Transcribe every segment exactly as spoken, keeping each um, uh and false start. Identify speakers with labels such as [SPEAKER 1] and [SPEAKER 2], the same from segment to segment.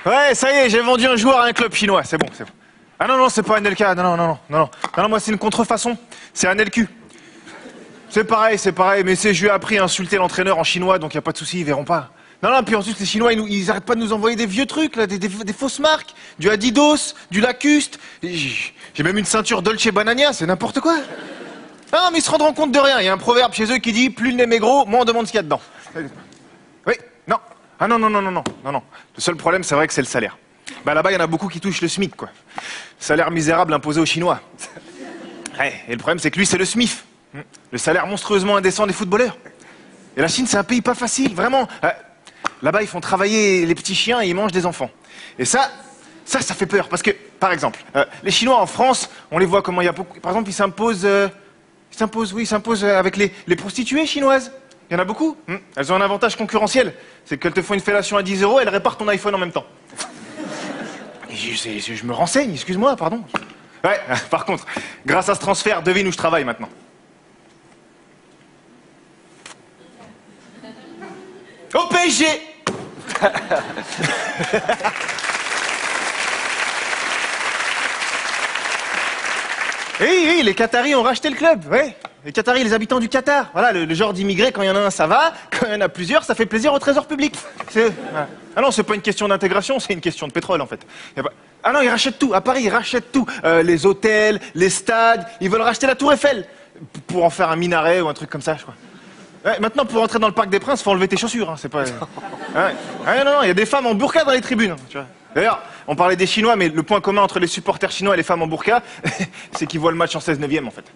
[SPEAKER 1] Ouais, ça y est, j'ai vendu un joueur à un club chinois, c'est bon, c'est bon. Ah non, non, c'est pas un L K, non, non, non, non, non, non, non, moi c'est une contrefaçon, c'est un L Q. C'est pareil, c'est pareil, mais c'est, je lui ai appris à insulter l'entraîneur en chinois, donc y a pas de souci, ils verront pas. Non, non, puis ensuite les Chinois, ils, nous, ils arrêtent pas de nous envoyer des vieux trucs, là, des, des, des fausses marques, du Adidas, du Lacoste. J'ai même une ceinture Dolce Banania, c'est n'importe quoi. Non, mais ils se rendront compte de rien. Il y a un proverbe chez eux qui dit plus le nez est gros, moins on demande ce qu'il y a dedans. Oui, non. Ah non, non, non, non, non, non, non. Le seul problème, c'est vrai que c'est le salaire. Bah là-bas, il y en a beaucoup qui touchent le SMIC, quoi. Salaire misérable imposé aux Chinois. Ouais, et le problème, c'est que lui, c'est le S M I F. Le salaire monstrueusement indécent des footballeurs. Et la Chine, c'est un pays pas facile, vraiment. Euh, Là-bas, ils font travailler les petits chiens et ils mangent des enfants. Et ça, ça, ça fait peur. Parce que, par exemple, euh, les Chinois en France, on les voit comment il y a beaucoup... Par exemple, ils s'imposent... Euh, ils s'imposent, oui, ils s'imposent avec les, les prostituées chinoises. Il y en a beaucoup. Hmm. Elles ont un avantage concurrentiel. C'est qu'elles te font une fellation à dix euros, elles réparent ton iPhone en même temps. Et je, je, je me renseigne, excuse-moi, pardon. Ouais, par contre, grâce à ce transfert, devine où je travaille maintenant. Au P S G. Oui, oui, les Qataris ont racheté le club, ouais. Les Qataris, les habitants du Qatar. Voilà, le, le genre d'immigrés, quand il y en a un, ça va. Quand il y en a plusieurs, ça fait plaisir au trésor public. Voilà. Ah non, c'est pas une question d'intégration, c'est une question de pétrole, en fait. Pas... Ah non, ils rachètent tout. À Paris, ils rachètent tout. Euh, les hôtels, les stades. Ils veulent racheter la Tour Eiffel. Pour en faire un minaret ou un truc comme ça, je crois. Ouais, maintenant, pour entrer dans le Parc des Princes, faut enlever tes chaussures, hein, c'est pas... Ouais. Ah, non, non, il y a des femmes en burqa dans les tribunes, tu vois. D'ailleurs, on parlait des Chinois, mais le point commun entre les supporters chinois et les femmes en burqa, c'est qu'ils voient le match en seize neuvième, en fait.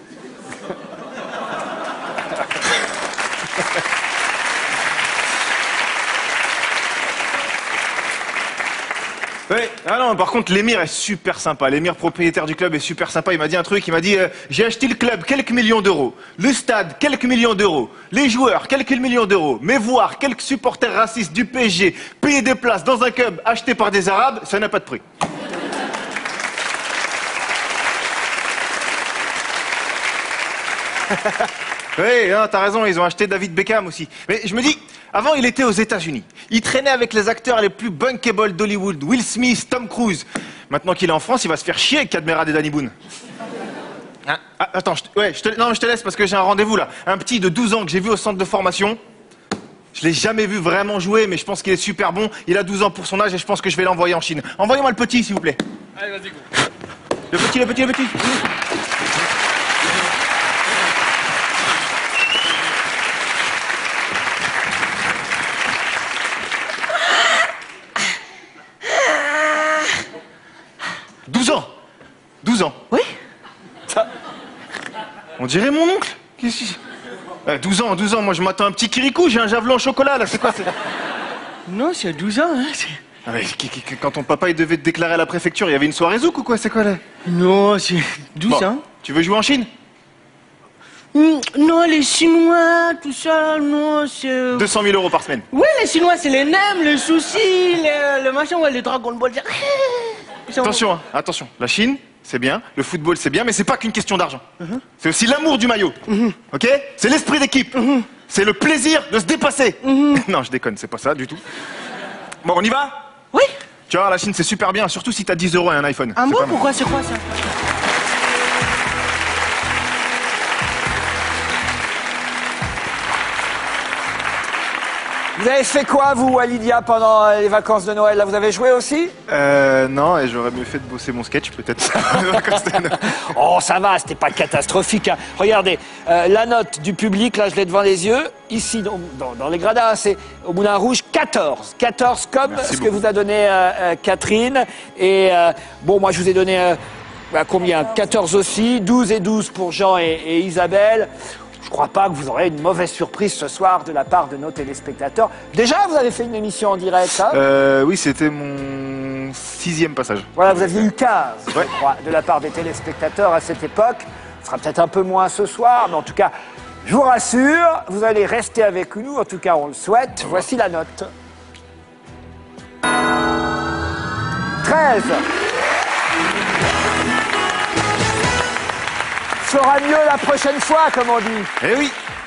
[SPEAKER 1] Ouais. Ah non, par contre, l'émir est super sympa. L'émir propriétaire du club est super sympa. Il m'a dit un truc, il m'a dit euh, j'ai acheté le club, quelques millions d'euros. Le stade, quelques millions d'euros. Les joueurs, quelques millions d'euros. Mais voir quelques supporters racistes du P S G payer des places dans un club acheté par des Arabes, ça n'a pas de prix. Oui, non, t'as raison, ils ont acheté David Beckham aussi. Mais je me dis, avant il était aux États-Unis. Il traînait avec les acteurs les plus bunkable d'Hollywood, Will Smith, Tom Cruise. Maintenant qu'il est en France, il va se faire chier avec Cadmerade et Danny Boone. Hein ah, attends, je te, ouais, je te, non, je te laisse parce que j'ai un rendez-vous là. Un petit de douze ans que j'ai vu au centre de formation. Je l'ai jamais vu vraiment jouer, mais je pense qu'il est super bon. Il a douze ans pour son âge et je pense que je vais l'envoyer en Chine. Envoyez-moi le petit, s'il vous plaît.
[SPEAKER 2] Allez, vas-y, go.
[SPEAKER 1] Le petit, le petit, le petit. douze ans. douze ans.
[SPEAKER 3] Oui.
[SPEAKER 1] Ça... On dirait mon oncle. Qu'est-ce que... Euh, douze ans, douze ans, moi je m'attends à un petit kirikou, j'ai un javelot au chocolat là, c'est quoi?
[SPEAKER 3] Non, c'est douze ans, hein.
[SPEAKER 1] Ah mais, quand ton papa il devait te déclarer à la préfecture, il y avait une soirée zouk ou quoi? C'est quoi là?
[SPEAKER 3] Non, c'est douze
[SPEAKER 1] bon,
[SPEAKER 3] ans.
[SPEAKER 1] Tu veux jouer en Chine?
[SPEAKER 3] Mmh, non, les Chinois, tout ça, non, c'est...
[SPEAKER 1] deux cent mille euros par semaine.
[SPEAKER 3] Oui, les Chinois, c'est les nems, les soucis, le, le machin, ouais, les Dragon Ball.
[SPEAKER 1] Attention, hein, attention, la Chine, c'est bien, le football, c'est bien, mais c'est pas qu'une question d'argent. Uh-huh. C'est aussi l'amour du maillot, uh-huh. Ok? C'est l'esprit d'équipe, uh-huh. C'est le plaisir de se dépasser. Uh-huh. Non, je déconne, c'est pas ça du tout. Bon, on y va?
[SPEAKER 3] Oui.
[SPEAKER 1] Tu vois, la Chine, c'est super bien, surtout si t'as dix euros et un iPhone.
[SPEAKER 3] Ah bon, pourquoi, c'est quoi ça?
[SPEAKER 2] Vous avez fait quoi, vous, à Lydia, pendant les vacances de Noël? Là, vous avez joué aussi?
[SPEAKER 1] Euh, non, et j'aurais mieux fait de bosser mon sketch, peut-être.
[SPEAKER 2] Oh, ça va, c'était pas catastrophique. Hein. Regardez, euh, la note du public, là, je l'ai devant les yeux. Ici, dans, dans, dans les gradins, c'est au Moulin Rouge, quatorze. quatorze comme Merci ce beaucoup. Que vous a donné euh, euh, Catherine. Et euh, bon, moi, je vous ai donné euh, bah, combien? quatorze aussi, douze et douze pour Jean et, et Isabelle. Je crois pas que vous aurez une mauvaise surprise ce soir de la part de nos téléspectateurs. Déjà, vous avez fait une émission en direct, hein?
[SPEAKER 1] Euh, oui, c'était mon sixième passage.
[SPEAKER 2] Voilà, vous aviez eu quinze,
[SPEAKER 1] ouais.
[SPEAKER 2] Je crois, de la part des téléspectateurs à cette époque. Ce sera peut-être un peu moins ce soir, mais en tout cas, je vous rassure, vous allez rester avec nous, en tout cas, on le souhaite. Voici la note. treize. Fera mieux la prochaine fois, comme on dit.
[SPEAKER 1] Eh oui.